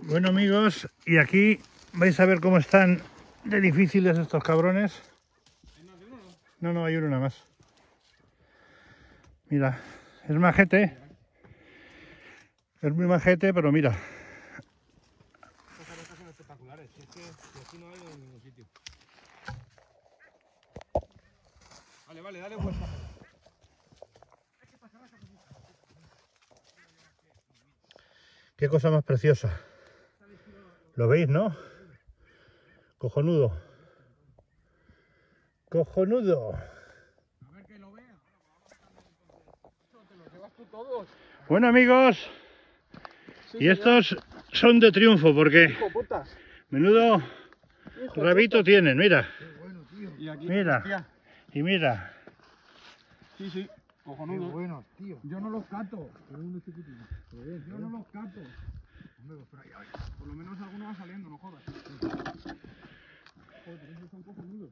Bueno amigos, y aquí vais a ver cómo están de difíciles estos cabrones. ¿Hay más de uno o no? No, hay uno nada más. Mira, es majete. Es muy majete, pero mira. Estas aretas son espectaculares. Es que aquí no hay en ningún sitio. Vale, dale vuelta. Qué cosa más preciosa. ¿Lo veis, no? Cojonudo. Cojonudo. A ver que lo vea. Te los llevas tú todos. Bueno amigos, Sí, y estos son de triunfo porque hijo putas. menudo Hijo rabito putas. tienen, mira. Qué bueno, tío. Y aquí, Mira. hostia. Y mira. Sí, cojonudo. Qué buenos, tío. Yo no los cato. Yo no los cato. Por lo menos alguno va saliendo, no jodas. Joder, esos son cojonudos.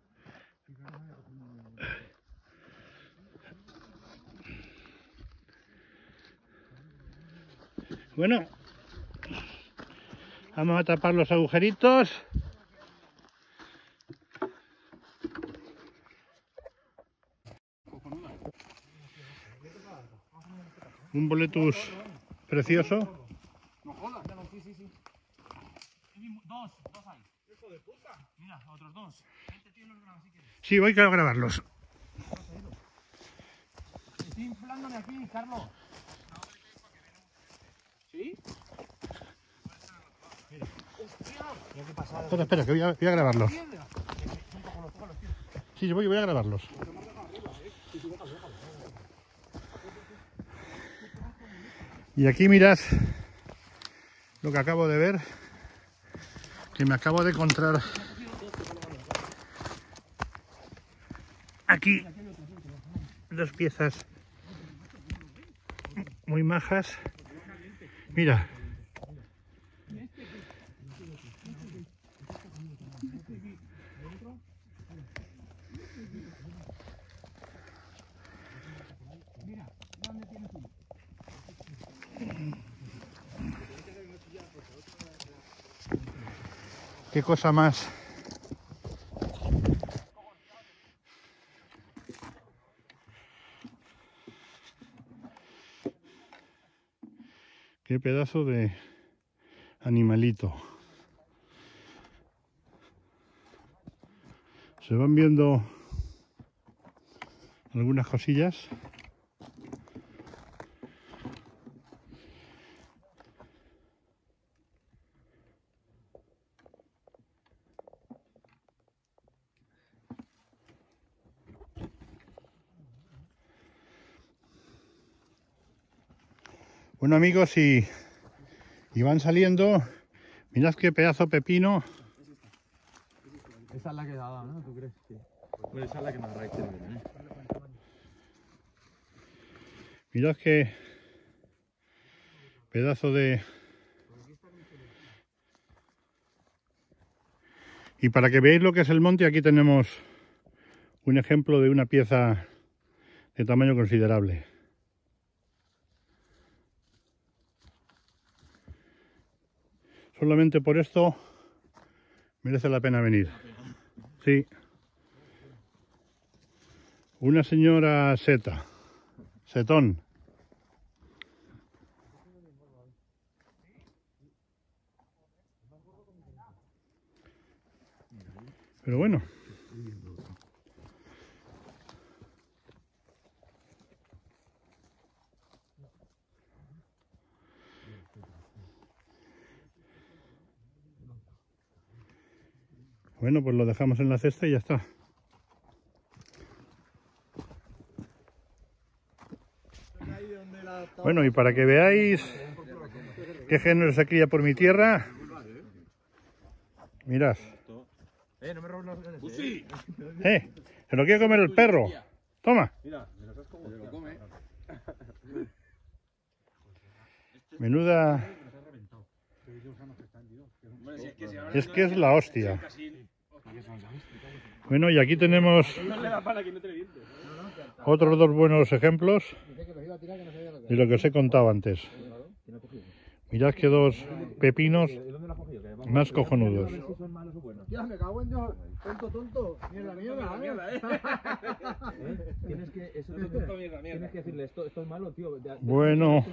Bueno, vamos a tapar los agujeritos. Un boletus precioso. No jodas. Sí. Dos hay. Hijo de puta. Mira, otros dos. Vente, tío, los grabas si quieres. Sí, voy a grabarlos. Estoy inflándome aquí, Carlos. ¿Sí? Mira. ¡Hostia! Mira qué pasada. Espera, que voy a grabarlos. Sí, voy a grabarlos. Y aquí mirad lo que acabo de ver, que me acabo de encontrar aquí dos piezas muy majas. Mira. Qué cosa más. Qué pedazo de animalito. Se van viendo algunas cosillas. Bueno amigos, y van saliendo. Mirad qué pedazo pepino. Esa es la que daba, ¿no? ¿Tú crees? Sí. Bueno, esa es la que más raíz tiene, ¿eh? Mirad qué pedazo de... Y para que veáis lo que es el monte, aquí tenemos un ejemplo de una pieza de tamaño considerable. Solamente por esto merece la pena venir. Sí. Una señora seta. Setón. Pero bueno. Bueno, pues lo dejamos en la cesta y ya está. Bueno, y para que veáis qué género se cría por mi tierra, mirad. No me robes los... Se lo quiere comer el perro. Toma. Mira, me lo como. Se lo come. Menuda... Es que es la hostia. Bueno, y aquí tenemos otros dos buenos ejemplos de lo que os he contado antes. Mirad que dos pepinos Más cojonudos. Ya me cago en Dios. Tonto. Mierda, Tienes que, eso tienes que decirle, esto es malo, tío. Bueno.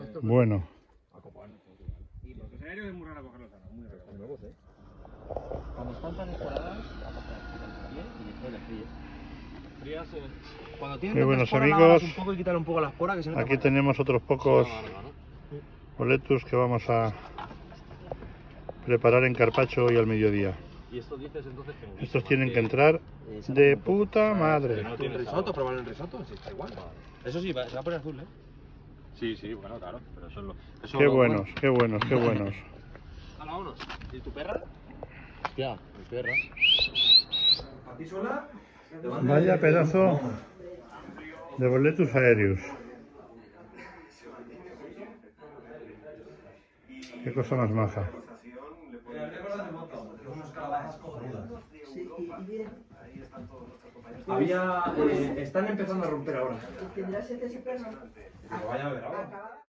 Y los aéreos es muy raro cogerlos ahora, muy raro. Nuevos, Cuando están tan esporadas, bien y después las frías. Cuando tienen Muy buenos espora, amigos. lávalas un poco y quitar un poco la espora que se mete Aquí mal. tenemos otros pocos boletus que vamos a preparar en carpaccio hoy al mediodía. Y esto dices entonces que Estos tienen que entrar de puta madre. ¿Un risotto? ¿Probar el risotto? Sí, está igual. Eso sí, se va a poner azul, Sí, bueno, claro. Pero eso es lo... Eso Qué lo buenos. Hala, vámonos. ¿Y tu perra? Hostia, mi perra. ¿A ti sola? Vaya pedazo de boletus aéreos. Qué cosa más maja. Están empezando a romper ahora. ¿Tendrás ese perro? Vaya a ver ahora.